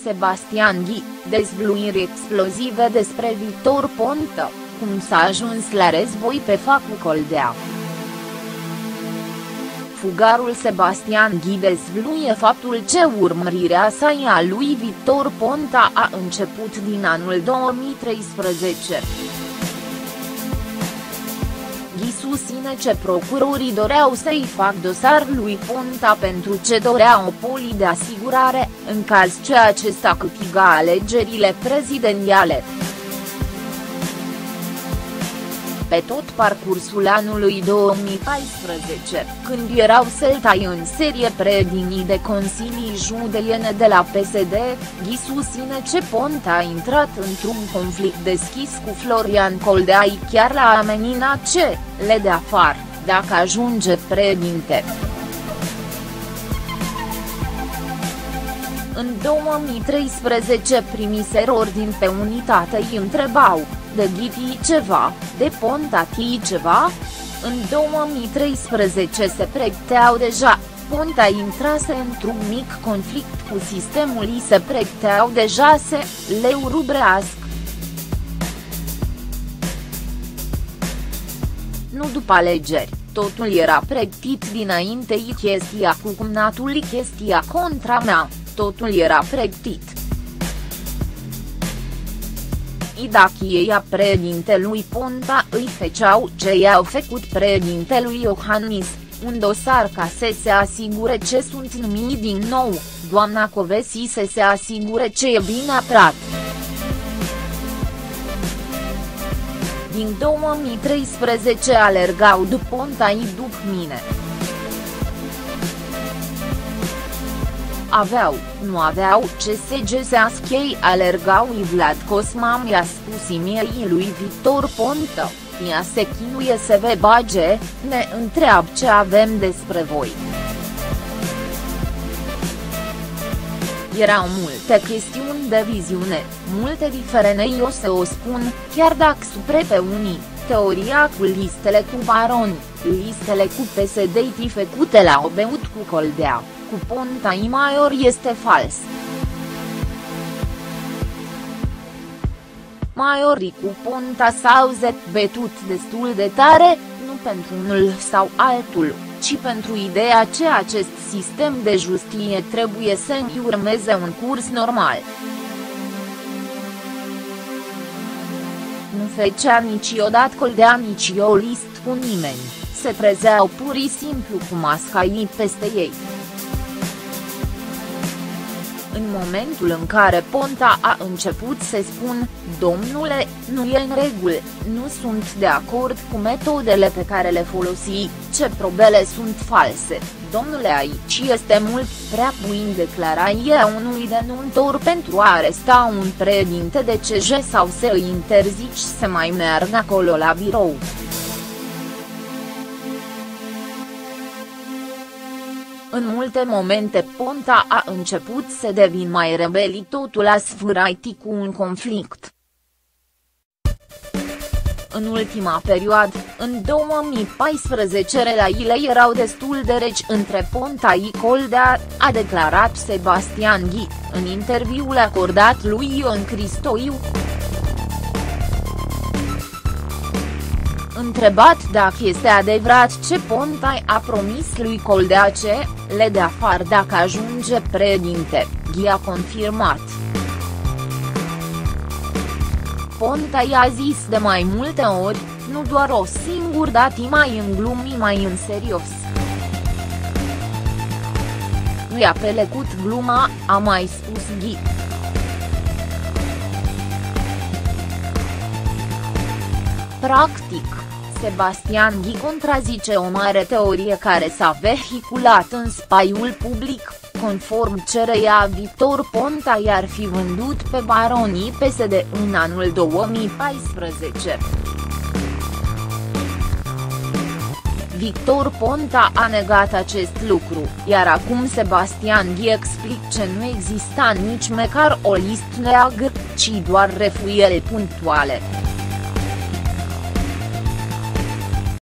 Sebastian Ghi, dezvăluiri explozive despre Victor Ponta, cum s-a ajuns la război pe Facu Coldea. Fugarul Sebastian Ghi dezvăluie faptul că urmărirea sa a lui Victor Ponta a început din anul 2013. Ghi susține că procurorii doreau să-i fac dosar lui Ponta pentru ce dorea o poli de asigurare, în caz ce acesta câștiga alegerile prezidențiale. Pe tot parcursul anului 2014, când erau să-l tai în serie președinții de consilii județene de la PSD, Ghi susține că Ponta a intrat într-un conflict deschis cu Florian Coldea, chiar la amenina ce le de afară, dacă ajunge președinte. În 2013 primiseră ordin pe unitate îi întrebau, de Ghi ceva, de Ponta ceva? În 2013 se pregăteau deja, Ponta intrase într-un mic conflict cu sistemul, îi se pregăteau deja să le urubrească. Nu după alegeri, totul era pregătit dinainte, i chestia cu cumnatul, i chestia contra mea, totul era pregătit. Dacă ei a președintelui Ponta îi făceau ce i-au făcut președintelui Iohannis, un dosar ca să se asigure ce sunt numiți din nou, doamna Covesi să se asigure ce e bine apărat. Din 2013 alergau după Ponta-i după mine. Nu aveau ce să găsească ei, alergau-i Vlad Cosma mi-a spus mie lui Victor Ponta, ea se chinuie să vă bage, ne întreabă ce avem despre voi. Erau multe chestiuni de viziune, multe diferene, eu să o spun, chiar dacă supre pe unii, teoria cu listele cu baroni, listele cu PSD-i făcute la obeut cu Coldea, cu Ponta-i Maior este fals. Maiorii cu Ponta s-au zbătut destul de tare, nu pentru unul sau altul, ci pentru ideea că acest sistem de justiție trebuie să urmeze un curs normal. Nu făcea niciodată Coldea nici o listă cu nimeni, se trezeau pur și simplu cu masca ei peste ei. În momentul în care Ponta a început să spun, domnule, nu e în regulă, nu sunt de acord cu metodele pe care le folosi, ce probele sunt false, domnule, aici este mult prea puțin declarația unui denuntor pentru a aresta un președinte de CJ sau să îi interzici să mai meargă acolo la birou. În multe momente Ponta a început să devină mai rebeli, totul a sfârșit cu un conflict. În ultima perioadă, în 2014 relațiile erau destul de reci între Ponta și Coldea, a declarat Sebastian Ghi, în interviul acordat lui Ion Cristoiu. Întrebat dacă este adevărat ce Ponta a promis lui Coldea ce le de afară dacă ajunge președinte, Ghi a confirmat. Ponta i-a zis de mai multe ori, nu doar o singură dată, mai în glumă, mai în serios. Nu i-a plăcut gluma, a mai spus Ghi. Practic, Sebastian Ghi contrazice o mare teorie care s-a vehiculat în spaiul public, conform căreia Victor Ponta i-ar fi vândut pe baronii PSD în anul 2014. Victor Ponta a negat acest lucru, iar acum Sebastian Ghi explică că nu exista nici măcar o listă neagră, ci doar refuieli punctuale.